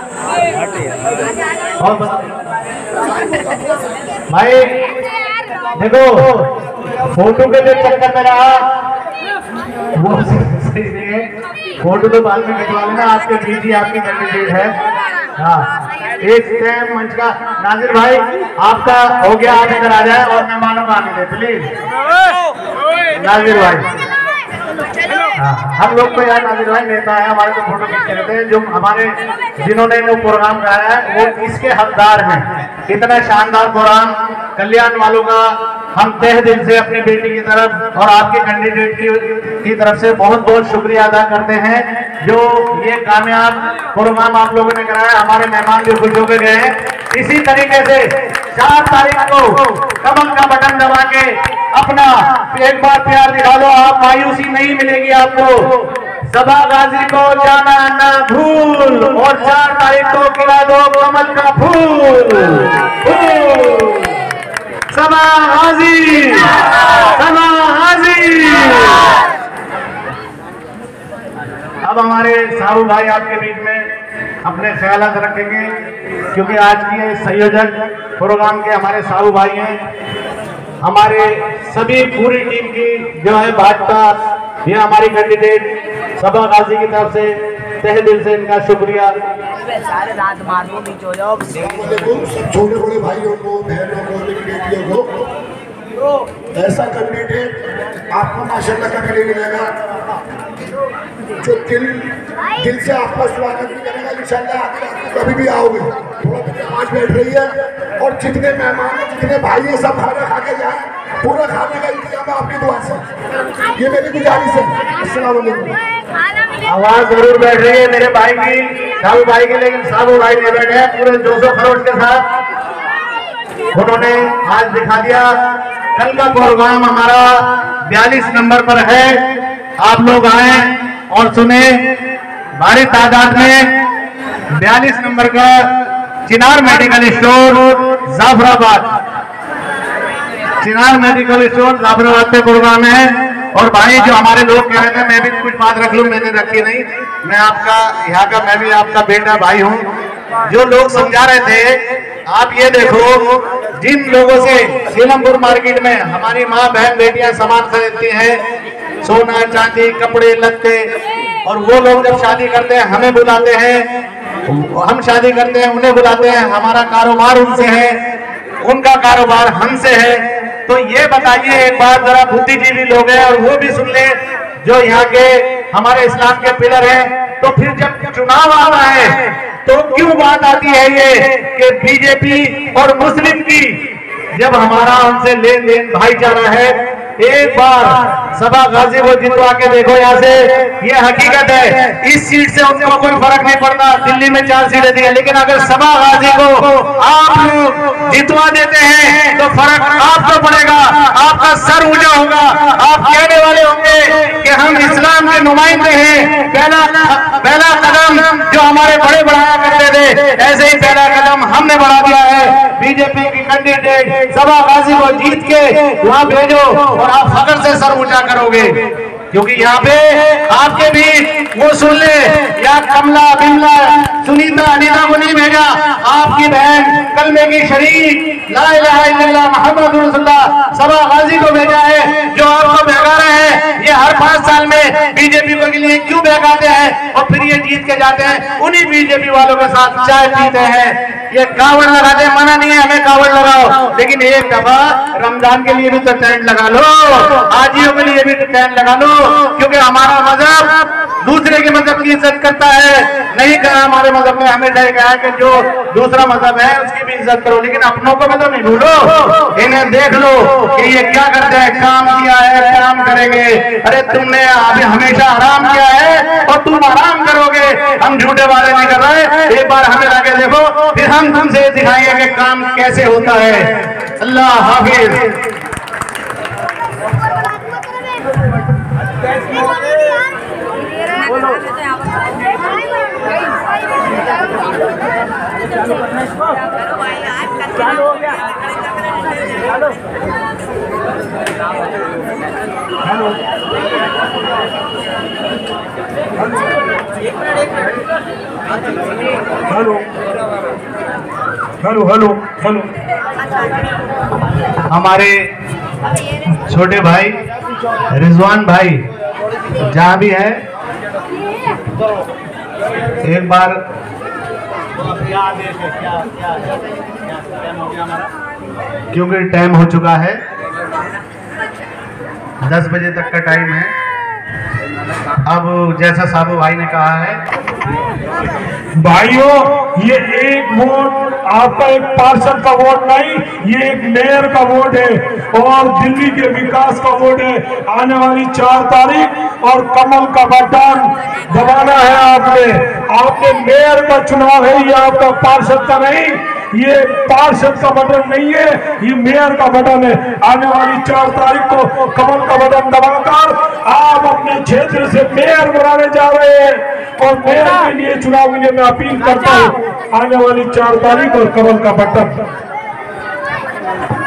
Speaker 2: और भाई देखो, फोटो के लिए चक्कर में रहा वो सही नहीं है, फोटो तो बाद में खिंचवा लेना, आपके बीजी आपकी कैंडिडेट है। हाँ, एक टाइम मंच का नाजिर भाई आपका हो गया, आप इधर आ जाए और मेहमानों का आने दे प्लीज। नाजिर भाई, हाँ, हम लोग तो यार नाजिर भाई नेता है हमारे, तो फोटो खींचते रहते हैं। जो हमारे जिन्होंने वो प्रोग्राम कराया है वो इसके हकदार हैं। इतना शानदार प्रोग्राम कल्याण वालों का हम तहे दिल से अपनी बेटी की तरफ और आपके कैंडिडेट की तरफ से बहुत बहुत शुक्रिया अदा करते हैं जो ये कामयाब प्रोग्राम आप लोगों ने कराया। हमारे मेहमान भी खुश होकर गए हैं। इसी तरीके से 4 तारीख को कमल का बटन दबा के अपना एक बार प्यार दिखा लो, आप मायूसी नहीं मिलेगी आपको। सभा गाजी को जाना ना भूल और 4 तारीख को खिला दो कमल का फूल। सभा गाजी, सभा गाजी। अब हमारे साहू भाई आपके बीच में अपने ख्यालात रखेंगे, क्योंकि आज की संयोजक प्रोग्राम के हमारे साहू भाई हैं। हमारे सभी पूरी टीम की जो है भाजपा, ये हमारी कैंडिडेट सभा गाजी की तरफ से तहे दिल से इनका शुक्रिया।
Speaker 7: सारे रात मारो बीच हो जाओ।
Speaker 8: छोटे बड़े भाइयों को, बहनों को, बेटियों को, ऐसा कैंडिडेट आपको माशाल्लाह का नहीं मिलेगा जो दिल से आपका स्वागत भी करेगा। इंशाल्लाह आप कभी भी आओगे, थोड़ा आवाज बैठ रही है और जितने मेहमान हैं, जितने भाई हैं, सब खाना खा के जाए। पूरा खाने का इंतजाम है आपकी दुआ से, ये मेरी गुजारिश है। अस्सलाम वालेकुम।
Speaker 2: आवाज जरूर बैठ रही है मेरे भाई की, साहू भाई की, लेकिन साहू भाई नहीं बैठे हैं। पूरे 200 खरोच के साथ उन्होंने आज दिखा दिया। कल का प्रोग्राम हमारा 42 नंबर पर है, आप लोग आए और सुने। भारी तादाद में 42 नंबर का Chinar medical store Jafrabad, Chinar medical store Jafrabad पे प्रोग्राम है। और भाई जो हमारे लोग कह रहे थे मैं भी कुछ बात रख लूं, मैंने रखी नहीं। मैं आपका यहाँ का, मैं भी आपका बेटा भाई हूँ। जो लोग समझा रहे थे, आप ये देखो, जिन लोगों से सीलमपुर मार्केट में हमारी माँ बहन बेटियां सामान खरीदती हैं, सोना चांदी कपड़े लत्ते, और वो लोग जब शादी करते हैं हमें बुलाते हैं, हम शादी करते हैं उन्हें बुलाते हैं। हमारा कारोबार उनसे है, उनका कारोबार हमसे है। तो ये बताइए एक बात, जरा बुद्धिजीवी लोग हैं और वो भी सुन ले जो यहाँ के हमारे इस्लाम के पिलर हैं। तो फिर जब चुनाव आ रहा है तो क्यों बात आती है ये कि बीजेपी और मुस्लिम की, जब हमारा उनसे लेन देन भाईचारा है। एक बार सभा गाजी को जितवा के देखो यहाँ से, ये हकीकत है। इस सीट से उनको कोई फर्क नहीं पड़ता, दिल्ली में 4 सीटें दी है, लेकिन अगर सभा गाजी को आप लोग जितवा देते हैं तो फर्क आपको पड़ेगा, आपका सर ऊंचा होगा। आप कहने वाले होंगे कि हम इस्लाम के नुमाइंदे हैं। पहला कदम जो हमारे बड़े बढ़ाया करते थे, ऐसे ही पहला कदम हमने बढ़ा दिया है। बीजेपी की कैंडिडेट सभा गाजी को जीत के वहां भेजो और आप फख्र से सर ऊंचा करोगे, क्योंकि यहाँ पे आपके भी वो सुन ले, या कमला बिमला सुनीता अनीता को नहीं भेजा, आपकी बहन कलमे की शरीक ला इलाहा इल्लल्लाह मुहम्मद रसूलुल्लाह सबा गाजी को भेजा है, जो आपको भगा रहे हैं। ये हर 5 साल में बीजेपी को के लिए क्यों भगाते हैं और फिर ये जीत के जाते हैं, उन्हीं बीजेपी वालों के साथ चाय पीते हैं। ये कावड़ लगाते हैं, मना नहीं है हमें कावड़ लगाओ, लेकिन एक दफा रमजान के लिए भी तो टेंट लगा लो, हाजियों के लिए भी तो टेंट लगा लो, क्योंकि हमारा मजहब दूसरे के मजहब की इज्जत करता है। नहीं कहा हमारे मजहब ने, हमें नहीं कहा कि जो दूसरा मजहब है उसकी भी इज्जत करो, लेकिन अपनों को भी तो नहीं भूलो। इन्हें देख लो कि ये क्या करते हैं, काम किया है काम करेंगे। अरे तुमने अभी हमेशा आराम किया है और तुम आराम करोगे, हम झूठे वाले नहीं कर रहे। एक बार हमें लाके देखो, फिर हम तुमसे दिखाएंगे कि काम कैसे होता है। अल्लाह हाफिज।
Speaker 5: Hello hello hello.
Speaker 2: हमारे छोटे भाई रिजवान भाई जहाँ भी है, एक बार क्योंकि टाइम हो चुका है, 10 बजे तक का टाइम है। अब जैसा साबू भाई ने कहा है,
Speaker 5: भाइयों ये एक वोट आपका एक पार्षद का वोट नहीं, ये एक मेयर का वोट है और दिल्ली के विकास का वोट है। आने वाली 4 तारीख और कमल का बटन दबाना है आपने मेयर का चुनाव है, ये आपका पार्षद का नहीं, ये पार्षद का बटन नहीं है, ये मेयर का बटन है। आने वाली 4 तारीख को कमल का बटन दबाकर आप अपने क्षेत्र से मेयर बनाने जा रहे हैं और मेयर के लिए चुनाव के लिए मैं अपील करता हूँ, आने वाली 4 तारीख और कमल का बटन।